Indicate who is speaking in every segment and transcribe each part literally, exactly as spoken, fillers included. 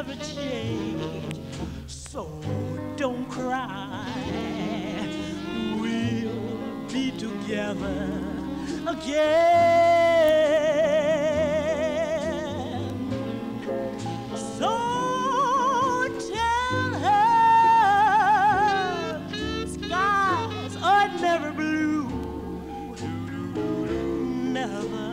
Speaker 1: never change. So don't cry, we'll be together again. So tell her skies are never blue, never,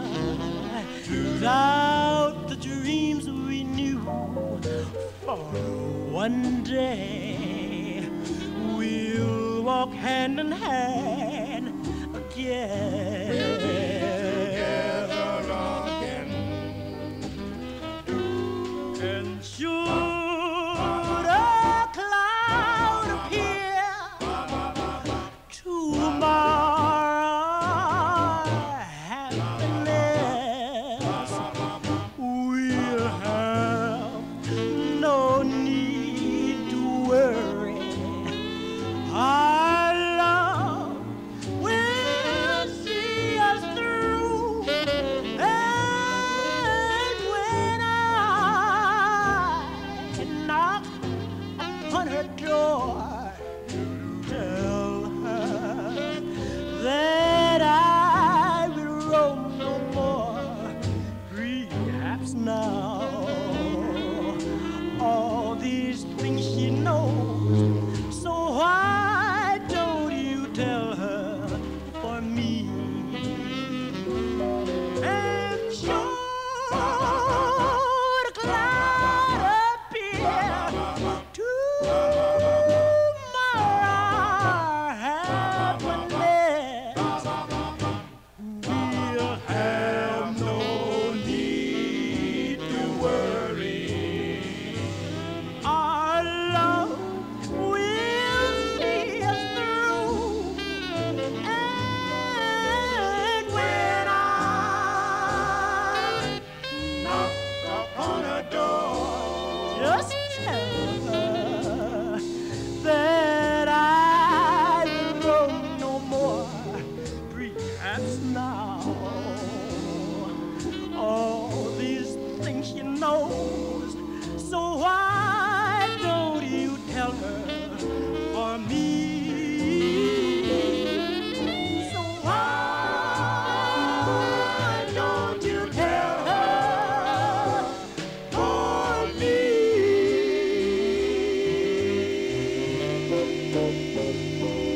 Speaker 1: without the dreams we knew. For one day we'll walk hand in hand again.
Speaker 2: Together again.
Speaker 1: And should a cloud appear tomorrow, happiness we'll have no need to worry. Our love will see us through. And when I knock upon her door, tell her that I will roam no more. Perhaps now all these things she knows. So why don't you tell her for me? And should a cloud appear tomorrow, happiness we'll have no need to worry. Our love will see us through. And when I knock upon her door, just tell her that I will roam no more. Perhaps now all these things she knows. So why don't you tell her for me? So why don't you tell her for me?